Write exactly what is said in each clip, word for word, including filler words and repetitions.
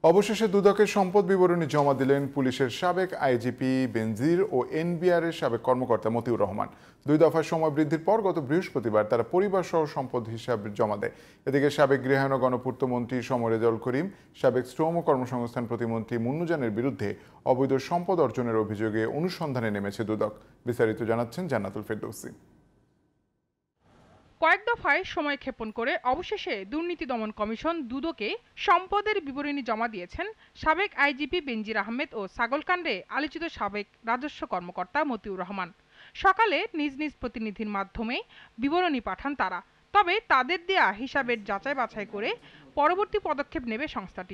অবশেষে দুদকের সম্পদ বিবরণী জমা দিলেন পুলিশের সাবেক আইজিপি বেনজির ও এনবিআর এর সাবেক কর্মকর্তা মতিউর রহমান। দুই দফার সময় বৃদ্ধির পর গত বৃহস্পতিবার তারা পরিবার সহ সম্পদ হিসাব জমা দেয়। এদিকে সাবেক গৃহায়ণ ও গণপূর্ত মন্ত্রী সমর রেজাউল করিম, সাবেক শ্রম ও কর্মসংস্থান প্রতিমন্ত্রী মুন্নুজানের বিরুদ্ধে অবৈধ সম্পদ অর্জনের অভিযোগে অনুসন্ধানে নেমেছে দুদক। বিস্তারিত জানাচ্ছেন জান্নাতুল ফেরদৌসী। কয়েক দফায় সময় ক্ষেপণ করে অবশেষে দুর্নীতি দমন কমিশন দুদকে সম্পদের বিবরণী জমা দিয়েছেন সাবেক আইজিপি বেনজির আহমেদ ও ছাগলকাণ্ডে আলোচিত সাবেক রাজস্ব কর্মকর্তা মতিউর রহমান। সকালে নিজ নিজ প্রতিনিধির মাধ্যমে বিবরণী পাঠান তারা। তবে তাদের দেয়া হিসাবের যাচাই বাছাই করে পরবর্তী পদক্ষেপ নেবে সংস্থাটি।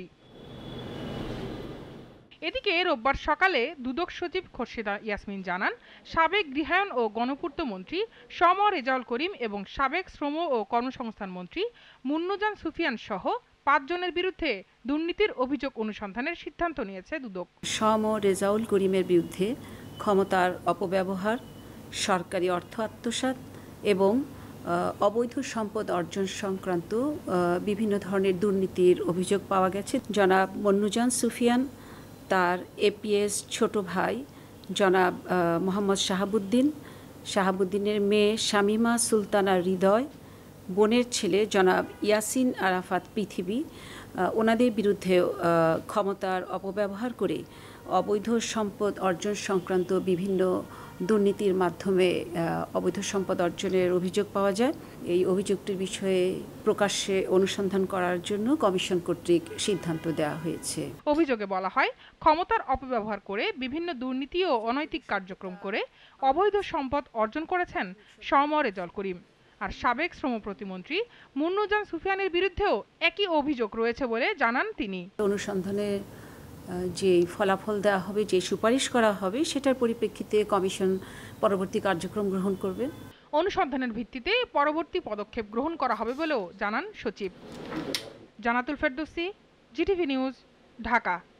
এদিকে রোববার সকালে দুদক সচিব খোরশেদা ইয়াসমিন জানান, সাবেক গৃহায়ণ ও গণপূর্ত মন্ত্রী সমর রেজাউল করিম এবং সাবেক শ্রম ও কর্মসংস্থান মন্ত্রী মুন্নুজান সুফিয়ান সহ পাঁচজনের বিরুদ্ধে দুর্নীতির অভিযোগ অনুসন্ধানের সিদ্ধান্ত নিয়েছে দুদক। সমর রেজাউল করিমের বিরুদ্ধে ক্ষমতার অপব্যবহার, সরকারি অর্থ আত্মসাৎ এবং অবৈধ সম্পদ অর্জন সংক্রান্ত বিভিন্ন ধরনের দুর্নীতির অভিযোগ পাওয়া গেছে। জনাব মুন্নুজান সুফিয়ান, তার এপিএস ছোট ভাই জনাব মোহাম্মদ শাহাবুদ্দিন, শাহাবুদ্দিনের মেয়ে শামিমা সুলতানা হৃদয়, বোনের ছেলে জনাব ইয়াসিন আরাফাত পৃথিবী, ওনাদের বিরুদ্ধে ক্ষমতার অপব্যবহার করে অবৈধ সম্পদ অর্জন সংক্রান্ত বিভিন্ন দুর্নীতির মাধ্যমে অবৈধ সম্পদ অর্জনের অভিযোগ পাওয়া যায়। এই অভিযোগটির বিষয়ে প্রকাশ্যে অনুসন্ধান করার জন্য কমিশন কর্তৃক সিদ্ধান্ত দেওয়া হয়েছে। অভিযোগে বলা হয়, ক্ষমতার অপব্যবহার করে বিভিন্ন দুর্নীতি ও অনৈতিক কার্যক্রম করে অবৈধ সম্পদ অর্জন করেছেন সমর রেজাউল করিম। আর সাবেক শ্রম প্রতিমন্ত্রী মুন্নুজান সুফিয়ানের বিরুদ্ধেও একই অভিযোগ রয়েছে বলে জানান তিনি। অনুসন্ধানে যে ফলাফল দেওয়া হবে, যে সুপারিশ করা হবে, সেটার পরিপ্রেক্ষিতে কমিশন পরবর্তী কার্যক্রম গ্রহণ করবে। অনুসন্ধানের ভিত্তিতে পরবর্তী পদক্ষেপ গ্রহণ করা হবে বলেও জানান সচিব। Jannatul Ferdousi, GTV news, Dhaka.